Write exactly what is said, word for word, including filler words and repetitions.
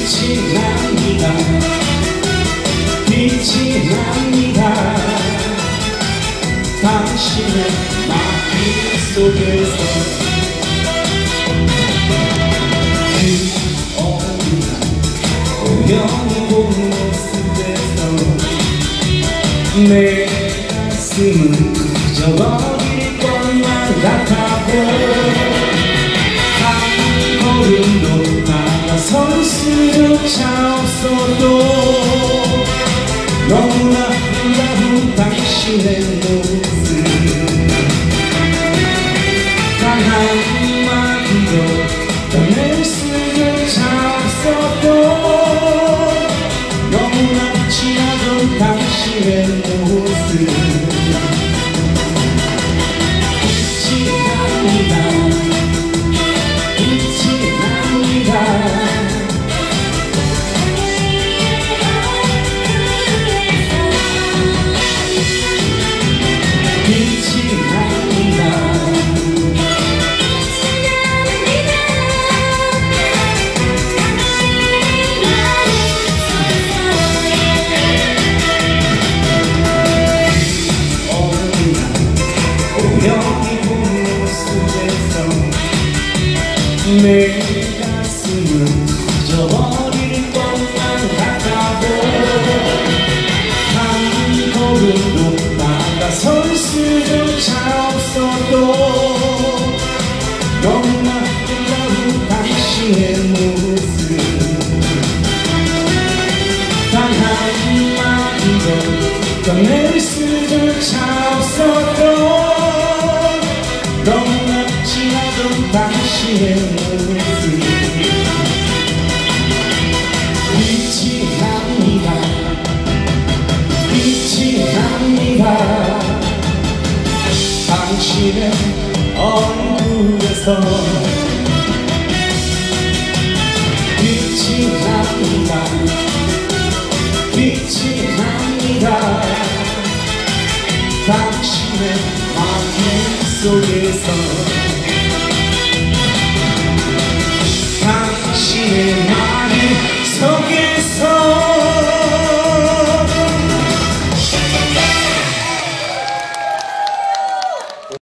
빛이 납니다. 빛이 납니다. 당신의 마음 속에서 그 어느 날 우연히 본 모습에서 내 가슴은 잊어버릴 것만 같아도 한 걸음도 나가설 수조차 없어도 너무나 아름다운 당신의 모습 단 한마디도 꺼낼 수조차 없어도 너무나 빛이 나던 당신의 모습 빛이 납니다. 빛이 납니다. 내 가슴은 잊어버릴 것만 같아도 한 걸음도 나가설 수조차 없어도 너무나 아름다운 당신의 모습 단 한마디도 꺼낼 수조차 없어도 너무나 지나던 당신의 모습 빛이 납니다. 빛이 납니다. 당신의 얼굴에서 빛이 납니다. 빛이 납니다. 당신의 마음 속에서